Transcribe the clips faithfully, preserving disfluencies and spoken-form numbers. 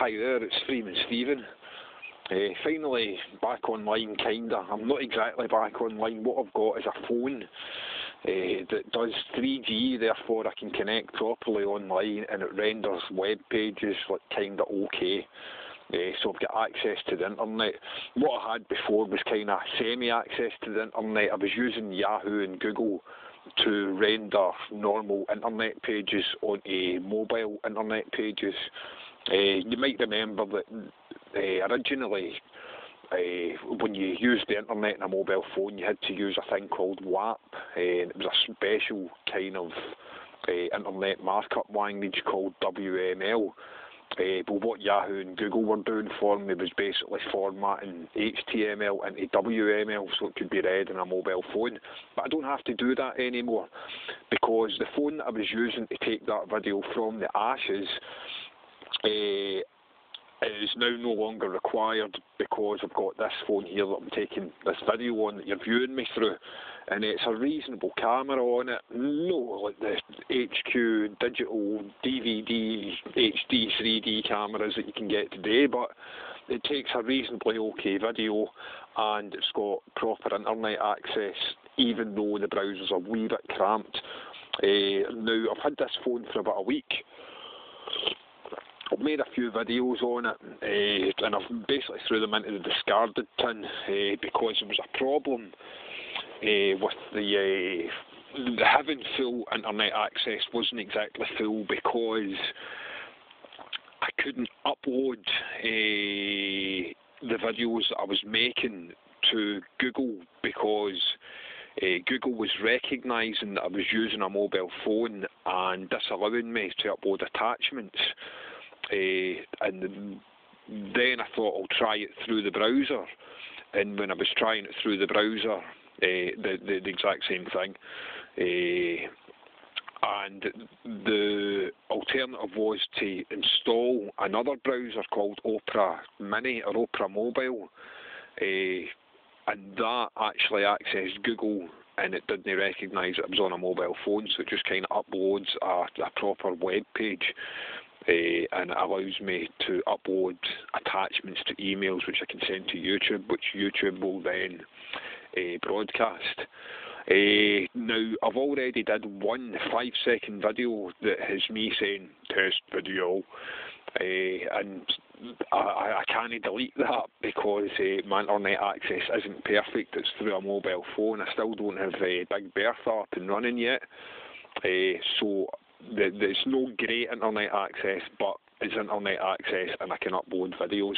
Hi there, it's Freeman Stephen. Uh, finally back online, kinda. I'm not exactly back online. What I've got is a phone uh, that does three G, therefore I can connect properly online, and it renders web pages like kinda okay. Uh, so I've got access to the internet. What I had before was kind of semi-access to the internet. I was using Yahoo and Google to render normal internet pages onto mobile internet pages. Uh, you might remember that uh, originally, uh, when you used the internet in a mobile phone, you had to use a thing called W A P, uh, and it was a special kind of uh, internet markup language called W M L. Uh, but what Yahoo and Google were doing for me was basically formatting H T M L into W M L so it could be read on a mobile phone. But I don't have to do that anymore, because the phone that I was using to take that video from the ashes uh, is now no longer required, because I've got this phone here that I'm taking this video on that you're viewing me through, and it's a reasonable camera on it. No like the H Q digital D V D, H D, three D cameras that you can get today, but it takes a reasonably okay video, and it's got proper internet access, even though the browser's a wee bit cramped. Uh, now, I've had this phone for about a week. I've made a few videos on it, uh, and I've basically threw them into the discarded tin uh, because there was a problem uh, with the, uh, the having full internet access wasn't exactly full, because I couldn't upload uh, the videos that I was making to Google, because Uh, Google was recognising that I was using a mobile phone and disallowing me to upload attachments. Uh, and then I thought I'll try it through the browser. And when I was trying it through the browser, uh, the, the the exact same thing. Uh, and the alternative was to install another browser called Opera Mini or Opera Mobile. Uh, and that actually accessed Google, and it didn't recognise that I was on a mobile phone, so it just kind of uploads a, a proper web page, uh, and it allows me to upload attachments to emails which I can send to YouTube, which YouTube will then uh, broadcast. Uh, now, I've already did one five second video that has me saying test video, uh, and I, I can't delete that because uh, my internet access isn't perfect. It's through a mobile phone. I still don't have uh, Big Bertha up and running yet, uh, so the, there's no great internet access, but it's internet access and I can upload videos.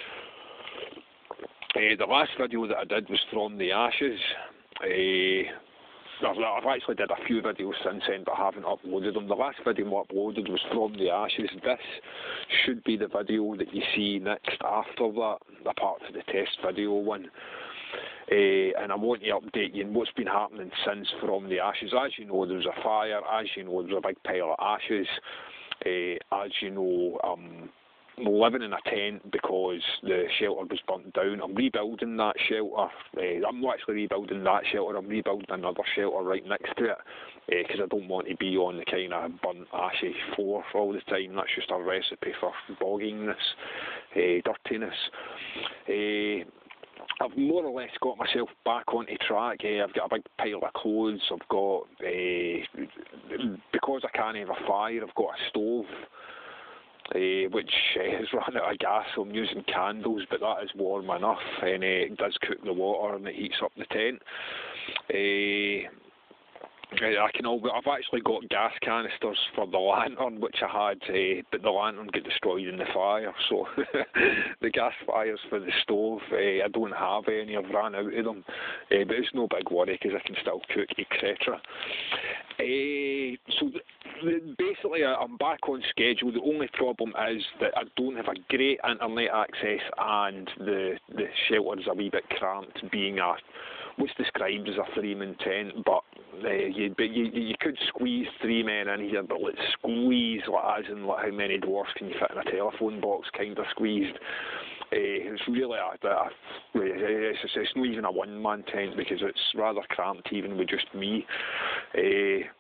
Uh, the last video that I did was from the ashes. Uh, I've, I've actually did a few videos since then, but I haven't uploaded them. The last video I uploaded was from the ashes. This should be the video that you see next after that, apart from the test video one. Uh, and I want to update you on what's been happening since from the ashes. As you know, there was a fire. As you know, there was a big pile of ashes. Uh, as you know, um. I'm living in a tent because the shelter was burnt down. I'm rebuilding that shelter. Uh, I'm not actually rebuilding that shelter. I'm rebuilding another shelter right next to it because uh, I don't want to be on the kind of burnt, ashy floor all the time. That's just a recipe for boggingness, uh, dirtiness. Uh, I've more or less got myself back onto track. Uh, I've got a big pile of clothes. I've got, uh, because I can't have a fire, I've got a stove. Uh, which uh, has run out of gas, so I'm using candles, but that is warm enough, and uh, it does cook the water and it heats up the tent. Uh, I can all, I've actually got gas canisters for the lantern, which I had, uh, but the lantern got destroyed in the fire, so the gas fires for the stove, uh, I don't have any, I've ran out of them, uh, but it's no big worry because I can still cook, et cetera. Uh, so th basically I'm back on schedule. The only problem is that I don't have a great internet access, and the, the shelter is a wee bit cramped, being a what's described as a three-man tent, but uh, you, you you could squeeze three men in here, but let's squeeze, like, as in like how many dwarfs can you fit in a telephone box, kind of squeezed. Uh, it's really a, a it's, it's not even a one-man tent because it's rather cramped even with just me. Uh,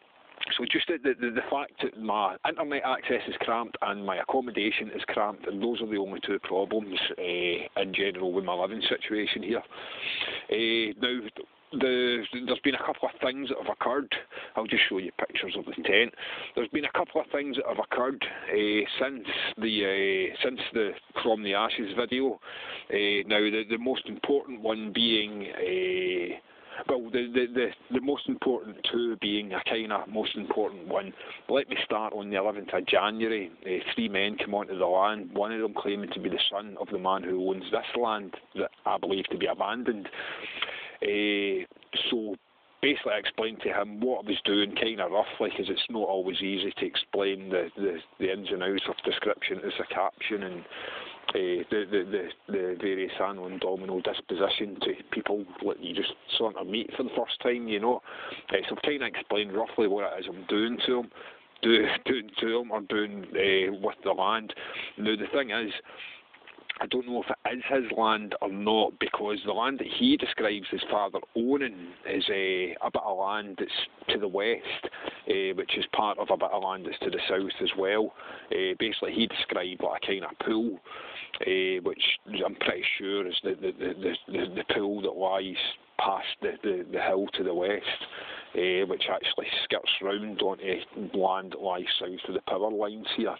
So just the, the, the fact that my internet access is cramped and my accommodation is cramped, and those are the only two problems uh, in general with my living situation here. Uh, now, the, there's been a couple of things that have occurred. I'll just show you pictures of the tent. There's been a couple of things that have occurred uh, since the uh, since the From the Ashes video. Uh, now, the, the most important one being. Uh, Well, the, the, the, the most important two being a kind of most important one. Let me start on the eleventh of January. Uh, three men come onto the land, one of them claiming to be the son of the man who owns this land that I believe to be abandoned. Uh, so basically I explained to him what I was doing kind of roughly, because it's not always easy to explain the, the, the ins and outs of description as a caption, and Uh, the, the, the, the various animal and domino disposition to people that you just sort of meet for the first time, you know. Uh, so I've kind of explained roughly what it is I'm doing to them, do, doing to them or doing uh, with the land. Now the thing is, I don't know if it is his land or not, because the land that he describes his father owning is a, a bit of land that's to the west, uh, which is part of a bit of land that's to the south as well. Uh, basically, he described like a kind of pool, uh, which I'm pretty sure is the, the, the, the, the pool that lies past the, the, the hill to the west, uh, which actually skirts round onto land that lies south of the power lines here.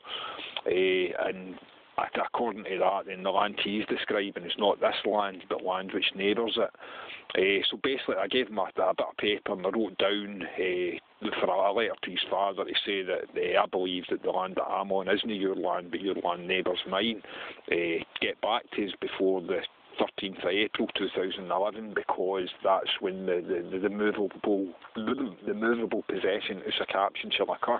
Uh, and according to that, then the land he's describing is not this land, but land which neighbours it. Uh, so basically, I gave him a, a bit of paper and I wrote down uh, for a letter to his father to say that uh, I believe that the land that I'm on isn't your land, but your land neighbours mine. Uh, get back to us before the thirteenth of April two thousand eleven, because that's when the, the, the, movable the movable possession as a caption shall occur.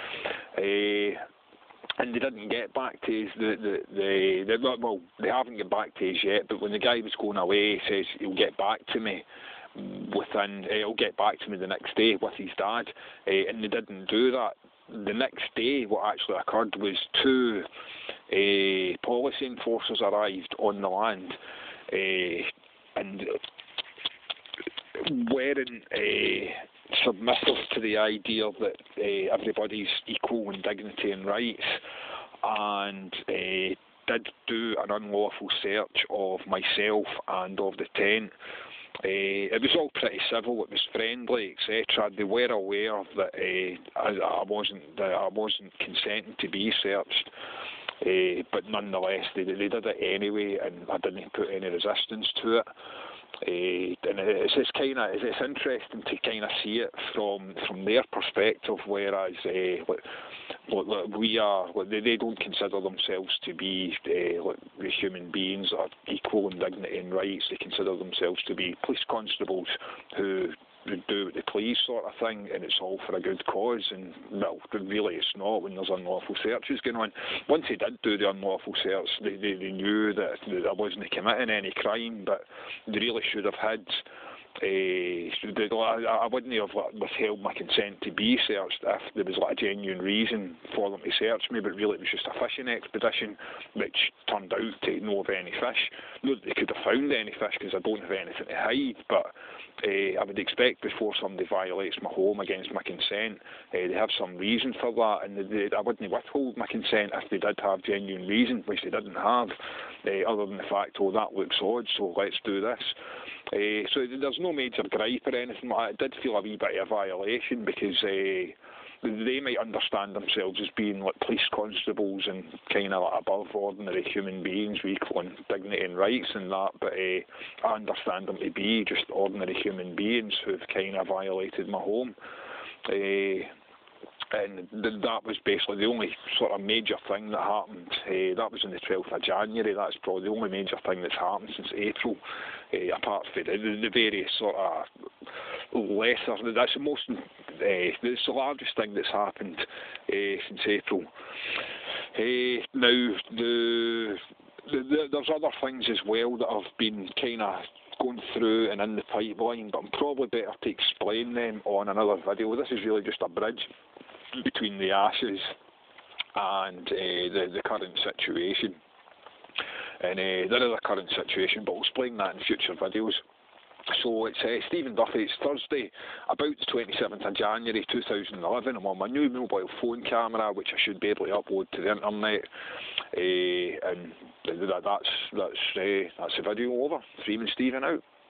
Uh, And they didn't get back to us. The, the, the, the, well, they haven't get back to us yet, but when the guy was going away, he says he'll get back to me within, uh, he'll get back to me the next day with his dad, uh, and they didn't do that. The next day, what actually occurred was two uh, policy enforcers arrived on the land, uh, and weren't uh, submissive to the idea that uh, everybody's equal in dignity and rights, and uh, did do an unlawful search of myself and of the tent. Uh, it was all pretty civil, it was friendly, et cetera. They were aware that uh, I, I wasn't that I wasn't consenting to be searched, uh, but nonetheless they, they did it anyway, and I didn't put any resistance to it. Uh, and it's, it's kind of it's interesting to kind of see it from from their perspective, whereas uh, like, like we are, like they, they don't consider themselves to be uh, like human beings that are equal in dignity and rights. They consider themselves to be police constables who do what they please, sort of thing, and it's all for a good cause. And well, really it's not when there's unlawful searches going on. Once they did do the unlawful search, they, they, they knew that, that I wasn't committing any crime, but they really should have had Uh, I wouldn't have withheld my consent to be searched if there was like a genuine reason for them to search me, but really it was just a fishing expedition which turned out to know of any fish. Not that they could have found any fish because I don't have anything to hide, but uh, I would expect before somebody violates my home against my consent, uh, they have some reason for that, and they, they, I wouldn't withhold my consent if they did have genuine reason, which they didn't have, uh, other than the fact, oh, that looks odd, so let's do this. Uh, so there's no major gripe or anything like that. It did feel a wee bit of a violation because uh, they might understand themselves as being like police constables and kind of like above ordinary human beings with equal dignity and rights and that, but uh, I understand them to be just ordinary human beings who've kind of violated my home. Uh, And th that was basically the only sort of major thing that happened. Uh, that was on the twelfth of January. That's probably the only major thing that's happened since April, uh, apart from the, the various sort of lesser. That's the most. Uh, it's the largest thing that's happened uh, since April. Uh, now the, the, the there's other things as well that have been kind of going through and in the pipeline, but I'm probably better to explain them on another video. This is really just a bridge between the Ashes and uh, the, the current situation. And uh, there is a current situation, but I'll explain that in future videos. So it's uh, Stephen Duffy. It's Thursday, about the twenty-seventh of January two thousand eleven. I'm on my new mobile phone camera, which I should be able to upload to the internet. Uh, and that, that's that's uh, that's the video over. Freeman Stephen out.